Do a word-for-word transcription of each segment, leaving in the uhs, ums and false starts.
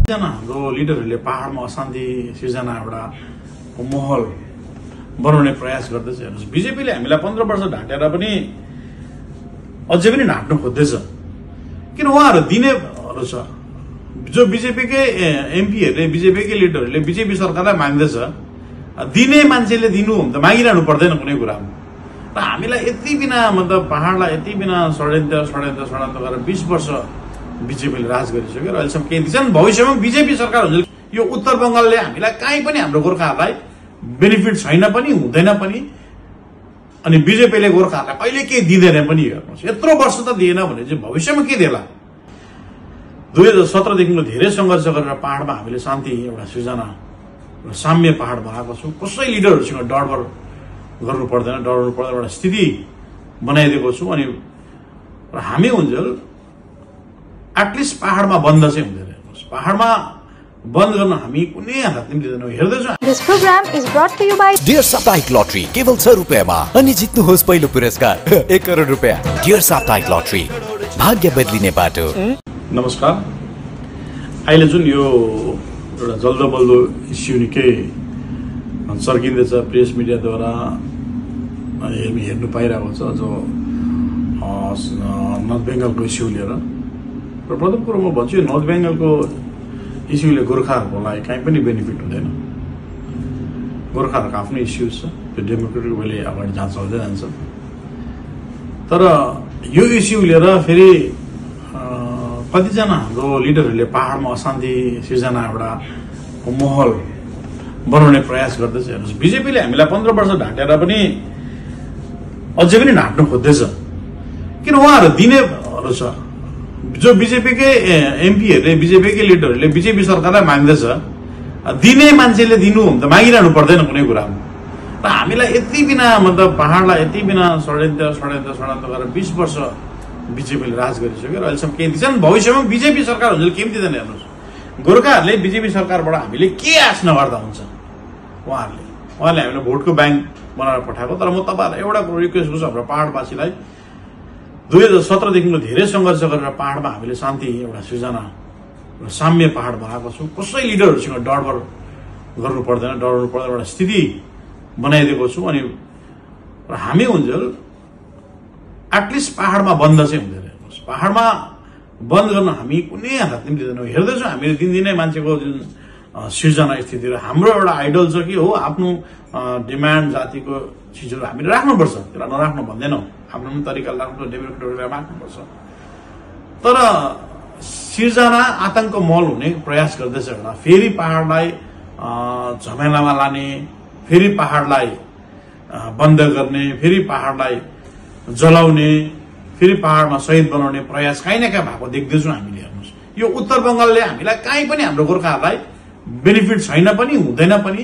जना हाम्रो लिडरहरूले पहाडमा अशान्ति सिर्जना एउटा माहौल बनाउने प्रयास गर्दैछ। हेर्नुहोस्, बीजेपीले हामीलाई पन्ध्र वर्ष ढाँटेर पनि अझै पनि ढाँट्नु खोज्दैछ। किन उहाँहरू दिनेहरू छ, जो बीजेपीकै एमपीहरूले बीजेपीकै लिडरहरूले बीजेपी सरकारलाई माग्दैछ, दिने मान्छेले दिनु त मागिरहनु पर्दैन कुनै कुरामा। र हामीलाई यति बिना मतलब पहाडलाई यति बिना षड्यन्त्र षड्यन्त्र षड्यन्त्र गरेर बिस वर्ष बीजेपीले राज गरिसक्यो र अहिलेसम्म केही दिन्छन्। भविष्यमा बीजेपी सरकार हुन्छ। यो उत्तर बङ्गालले हामीलाई काहीँ पनि हाम्रो गोर्खाहरूलाई बेनिफिट छैन पनि हुँदैन पनि, अनि बीजेपीले गोर्खाहरूलाई कहिले केही दिँदैन पनि। हेर्नुहोस्, यत्रो वर्ष त दिएन भने चाहिँ भविष्यमा के देला। दुई हजार सत्रदेखिको धेरै सङ्घर्ष गरेर पहाडमा हामीले शान्ति एउटा सृजना र साम्य पहाड बनाएको छौँ। कसै लिडरहरूसँग डरबर गर्नु पर्दैन, डराउनु पर्दैन एउटा स्थिति बनाइदिएको छौँ। अनि र हामी हुन्जेल एटलिस्ट पहाडमा बन्द चाहिँ हुँदैन। हेर्नुहोस्, पहाडमा बन्द गर्न हामी कुनै हालतमा दिँदैनौँ। हेर्दैछौँ। This program is brought to you by dear साप्ताहिक लटरी केवल छ रुपियाँमा अनि जित्नुहोस् पहिलो पुरस्कार एक करोड रुपियाँ। डियर साप्ताहिक लटरी, भाग्य बदलिने बाटो। नमस्कार। अहिले जुन यो एउटा जल्दो बल्दो इस्यु निकै चर्किँदैछ प्रेस मिडियाद्वारा हामी हेर्नु पाइरहेको छ, जो नर्थ बेङ्गलको इस्यु लिएर। र प्रथम कुरो म भन्छु, यो नर्थ बेङ्गलको इस्युले गोर्खाहरूको लागि कहीँ पनि बेनिफिट हुँदैन। गोर्खाहरूको आफ्नो इस्युज छ, त्यो डेमोक्रेटिक वेले अगाडि जाँच चल्दै जान्छ। तर यो इस्यु लिएर फेरि कतिजना हाम्रो लिडरहरूले पहाडमा अशान्ति सिर्जना एउटा माहौल बनाउने प्रयास गर्दैछ। हेर्नुहोस्, बीजेपीले हामीलाई पन्ध्र वर्ष ढाँटेर पनि अझै पनि ढाँट्नु खोज्दैछ। किन उहाँहरू दिनेहरू छ, जो बीजेपीकै एमपीहरूले बीजेपीकै लिडरहरूले बीजेपी सरकारलाई माग्दैछ, दिने मान्छेले दिनु त मागिरहनु पर्दैन कुनै कुरामा। र हामीलाई यति बिना मतलब पहाडलाई यति बिना षड्यन्त्र षड्यन्त्र षड्यन्त्र गरेर बिस वर्ष बीजेपीले राज गरिसक्यो र अहिलेसम्म केही दिन्छन्। भविष्यमा बीजेपी सरकार हुन्छ केही दिँदैन। हेर्नुहोस्, गोर्खाहरूले बीजेपी सरकारबाट हामीले के आश नगर्दा हुन्छ। उहाँहरूले उहाँले हामीलाई भोटको ब्याङ्क बनाएर पठाएको। तर म तपाईँहरूलाई एउटा कुरो रिक्वेस्ट गर्छु, हाम्रो पहाडवासीलाई दुई हजार सत्रदेखिको धेरै सङ्घर्ष गरेर पहाडमा हामीले शान्ति एउटा सृजना र साम्य पहाड बनाएको छौँ। कसै लिडरहरूसँग डरबर गर्नु पर्दैन, डराउनु पर्दैन एउटा स्थिति बनाइदिएको छौँ। अनि र हामी हुन्जेल एटलिस्ट पहाडमा बन्द चाहिँ हुँदैन। हेर्नुहोस्, पहाडमा बन्द गर्न हामी कुनै हालतमा दिँदैनौँ। हेर्दैछौँ हामीले दिनदिनै मान्छेको जुन सिर्जना स्थिति र हाम्रो एउटा आइडल छ कि हो आफ्नो डिमान्ड जातिको चिजहरू हामीले राख्नुपर्छ, त्यसलाई नराख्नु भन्दैनौँ। आफ्नो तरिकाले राख्नु, डेभलपमेन्ट राख्नुपर्छ। तर सिर्जना आतंक मल हुने प्रयास गर्दैछ एउटा। फेरि पहाडलाई झमेलामा लाने, फेरि पहाडलाई बन्द गर्ने, फेरि पहाडलाई जलाउने, फेरि पहाडमा शहीद बनाउने प्रयास काहीँ न काहीँ भएको देख्दैछौँ हामीले। हेर्नुहोस्, यो उत्तर बङ्गालले हामीलाई काहीँ पनि हाम्रो गोर्खाहरूलाई बेनिफिट छैन पनि हुँदैन पनि,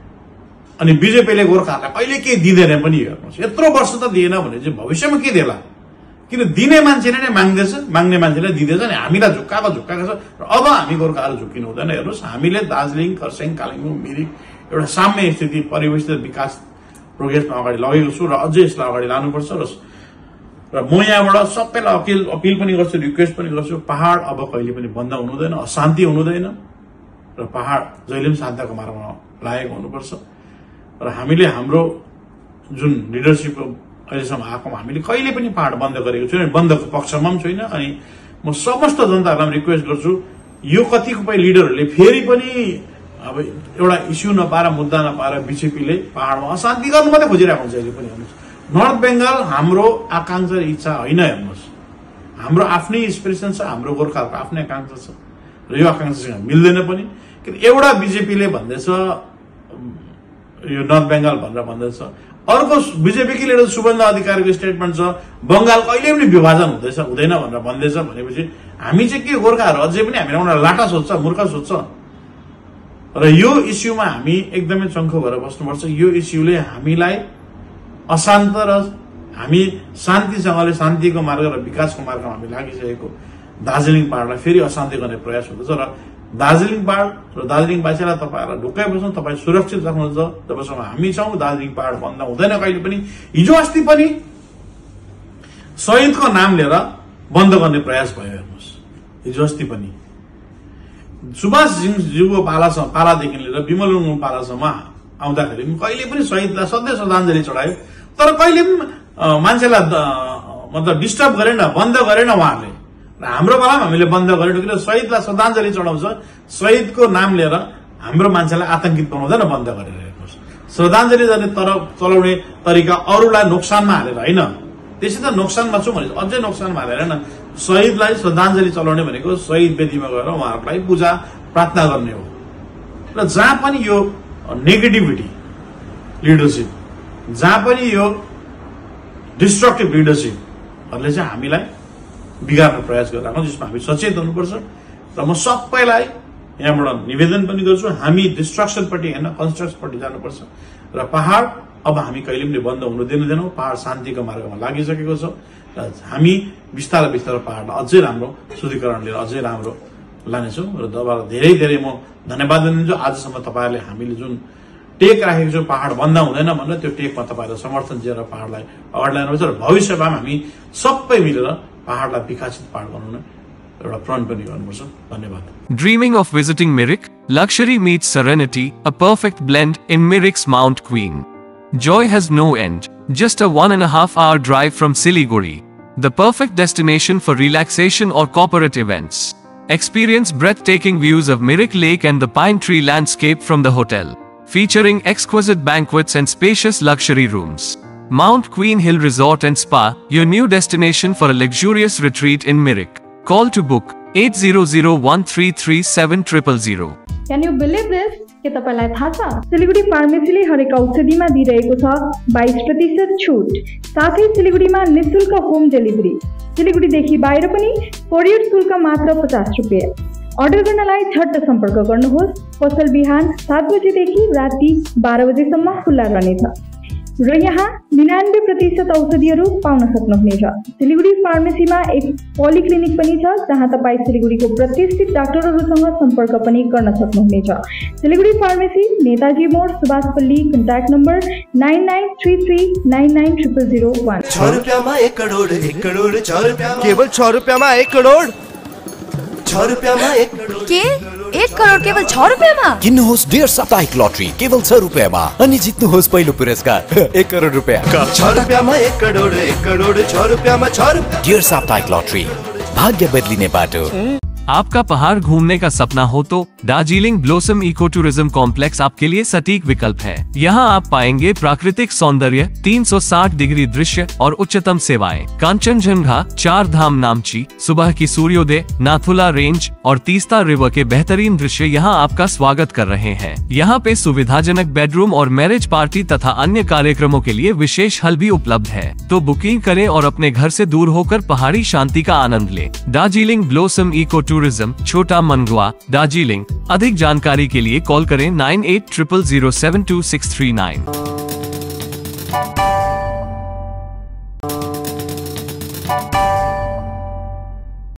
अनि बीजेपीले गोर्खाहरूलाई कहिले केही दिँदैन पनि। हेर्नुहोस्, यत्रो वर्ष त दिएन भने चाहिँ भविष्यमा के देला। किन दिने मान्छेले नै माग्दैछ, माग्ने मान्छेले दिँदैछ नि हामीलाई झुक्काएको झुक्काएको छ। र अब हामी गोर्खाहरू झुक्किनु हुँदैन। हेर्नुहोस्, हामीले दार्जिलिङ, खरसाङ, कालिम्पोङ, मिरिक एउटा साम्य स्थिति परिवेशित विकास प्रोग्रेसमा अगाडि लगेको छु र अझै यसलाई अगाडि लानुपर्छ। र र म यहाँबाट सबैलाई अपिल अपिल पनि गर्छु, रिक्वेस्ट पनि गर्छु, पहाड अब कहिले पनि बन्द हुनु हुँदैन, अशान्ति हुनु हुँदैन र पहाड जहिले पनि शान्तिको मार्गमा लागेको हुनुपर्छ। र हामीले हाम्रो जुन लिडरसिपको अहिलेसम्म आएकोमा हामीले कहिले पनि पहाड बन्द गरेको छैन, बन्दको पक्षमा पनि छैन। अनि म समस्त जनताहरूलाई रिक्वेस्ट गर्छु, यो कतिपय लिडरहरूले फेरि पनि अब एउटा इस्यु नपाएर, मुद्दा नपाएर बीजेपीले पहाडमा अशान्ति गर्नु मात्रै खोजिरहेको हुन्छ अहिले पनि। हेर्नुहोस्, नर्थ बेङ्गल हाम्रो आकांक्षा इच्छा होइन। हेर्नुहोस्, हाम्रो आफ्नै एस्पिरेसन छ, हाम्रो गोर्खाहरूको आफ्नै आकांक्षा छ र यो आकांक्षासँग मिल्दैन पनि। किन एउटा बीजेपीले भन्दैछ यो नर्थ बेङ्गल भनेर भन्दैछ, अर्को बीजेपीकै लिडर शुभेन्दु अधिकारीको स्टेटमेन्ट छ बङ्गाल कहिले पनि विभाजन हुँदैछ हुँदैन भनेर भन्दैछ। भनेपछि हामी चाहिँ के गोर्खाहरू अझै पनि हामीलाई उनीहरू लाटा सोध्छ, मूर्ख सोध्छ। र यो इस्युमा हामी एकदमै चङ्खो भएर बस्नुपर्छ। यो इस्युले हामीलाई अशान्त र हामी शान्तिसँगले शान्तिको मार्ग र विकासको मार्गमा हामी लागिसकेको दार्जिलिङ पहाडलाई फेरि अशान्ति गर्ने प्रयास हुँदैछ। र दार्जिलिङ पहाड र दार्जिलिङवासीलाई तपाईँहरूलाई ढुक्कै बस्नु, तपाईँ सुरक्षित राख्नुहुन्छ। जबसम्म हामी छौँ दार्जिलिङ पहाड बन्द हुँदैन कहिले पनि। हिजो अस्ति पनि शहीदको नाम लिएर बन्द गर्ने प्रयास भयो। हेर्नुहोस्, हिजो अस्ति पनि सुभाष ज्यूको पालासम्म पालादेखि लिएर विमल गुरुङको पालासम्म आउँदाखेरि कहिले पनि शहीदलाई सधैँ श्रद्धाञ्जली चढायो, तर कहिले पनि मान्छेलाई मतलब डिस्टर्ब गरेन, बन्द गरेन उहाँहरूले। र हाम्रो पालामा हामीले बन्द गरेन, किन शहीदलाई श्रद्धाञ्जली चढाउँछ, शहीदको नाम लिएर हाम्रो मान्छेलाई आतंकित बनाउँदैन, बन्द गरिरहेको छ। श्रद्धाञ्जली गर्ने तरफ चलाउने तरिका अरूलाई नोक्सानमा हालेर होइन, त्यसै त नोक्सानमा छु भने अझै नोक्सानमा हालेर होइन। शहीदलाई श्रद्धाञ्जली चलाउने भनेको शहीद वेदीमा गएर उहाँहरूलाई पूजा प्रार्थना गर्ने हो। र जहाँ पनि यो नेगेटिभिटी लिडरसिप, जहाँ पनि यो डिस्ट्रक्टिभ लिडरसिपहरूले चाहिँ हामीलाई बिगार्ने प्रयास गरिरहेको, जसमा हामी सचेत हुनुपर्छ। र म सबैलाई यहाँबाट निवेदन पनि गर्छु, हामी डिस्ट्रक्सनपट्टि होइन कन्स्ट्रक्सनपट्टि जानुपर्छ। र पहाड अब हामी कहिले पनि बन्द हुनु दिँदैनौँ। पहाड शान्तिको मार्गमा लागिसकेको छ र हामी बिस्तारै बिस्तारै पहाडलाई अझै राम्रो शुद्धिकरण लिएर अझै राम्रो लानेछौँ। र तपाईँलाई धेरै धेरै म धन्यवाद दिन्छु। आजसम्म तपाईँहरूले हामीले जुन टेक राखेको छौँ पहाड बन्द हुँदैन भनेर, त्यो टेकमा तपाईँहरूले समर्थन दिएर पहाडलाई अगाडि लानुपर्छ। र भविष्यमा हामी सबै मिलेर पहाडलाई विकसित पहाड बनाउन एउटा प्रण पनि गर्नुपर्छ। धन्यवाद। Dreaming of visiting Mirik? Luxury meets serenity, a perfect blend in Mirik's Mount Queen. Joy has no end. Just a one and a half hour drive from Siliguri. The perfect destination for relaxation or corporate events. Experience breathtaking views of Mirik Lake and the pine tree landscape from the hotel, featuring exquisite banquets and spacious luxury rooms. Mount Queen Hill Resort and Spa, your new destination for a luxurious retreat in Mirik. Call to book eight zero zero one three three seven zero zero zero. Can you believe this? के तपाईलाई थाहा छ सिलिगुडी फार्मेसीले हरेक औषधिमा दिइरहेको छ बाइस प्रतिशत छुट, साथै सिलिगुडीमा निशुल्क होम डेलिभरी। सिलिगुडीदेखि बाहिर पनि कोरियर शुल्क मात्र पचास रुपियाँ। अर्डर गर्नलाई झट्ट सम्पर्क गर्नुहोस्। पसल बिहान सात बजेदेखि राति बाह्र बजेसम्म खुल्ला रहनेछ र यहाँ निन्यानब्बे प्रतिशत औषधिहरू पाउन सक्नुहुनेछ। सिलिगुडी फार्मेसीमा एक पोलिक्लिनिक पनि छ, जहाँ तपाईँ सिलिगुडीको प्रतिष्ठित डाक्टरहरूसँग सम्पर्क पनि गर्न सक्नुहुनेछ। सिलिगुडी फार्मेसी, नेताजी मोड, Subhashpalli. Contact number nine nine three three nine nine triple zero one. छ रुपियाँमा एक करोड, एक करोड छ रुपियाँमा, केवल छ रुपियाँमा एक करोड, छ रुपियाँमा एक करोड। के एक करोड केवल छ रुपियाँमा? किन्नुहोस् डेढ साप्ताहिक लटरी केवल छ रुपियाँमा अनि जित्नुहोस् पहिलो पुरस्कार एक करोड रुपियाँ। छ रुपियाँमा एक करोड, एक करोड छ रुपियाँमा छ रुपियाँ। डेढ साप्ताहिक लटरी, भाग्य बदलिने बाटो। आपका पहाड़ घूमने का सपना हो तो Darjeeling blossom eco tourism complex आपके लिए सटीक विकल्प है। यहाँ आप पाएंगे प्राकृतिक सौंदर्य, तीन सौ साठ डिग्री दृश्य और उच्चतम सेवाएं। कांचनजंगा, चार धाम नामची, सुबह की सूर्योदय, नाथुला रेंज और तीस्ता रिवर के बेहतरीन दृश्य यहाँ आपका स्वागत कर रहे हैं। यहाँ पे सुविधाजनक बेडरूम और मैरिज पार्टी तथा अन्य कार्यक्रमों के लिए विशेष हल भी उपलब्ध है। तो बुकिंग करें और अपने घर से दूर होकर पहाड़ी शांति का आनंद लें। दार्जिलिंग ब्लोसम इको टूरिज्म, छोटा मनगुआ, दार्जिलिंग। अधिक जानकारी के लिए कॉल करें nine eight triple zero seven two six three nine.